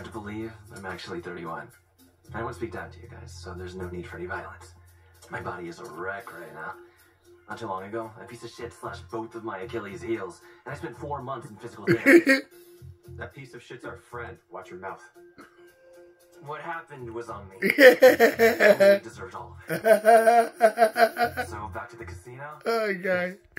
to believe I'm actually 31. I won't speak down to you guys, so there's no need for any violence. My body is a wreck right now. Not too long ago, a piece of shit slashed both of my Achilles heels, and I spent 4 months in physical therapy. That piece of shit's our friend. Watch your mouth. What happened was on me. I deserved all of it. So back to the casino. Oh, God.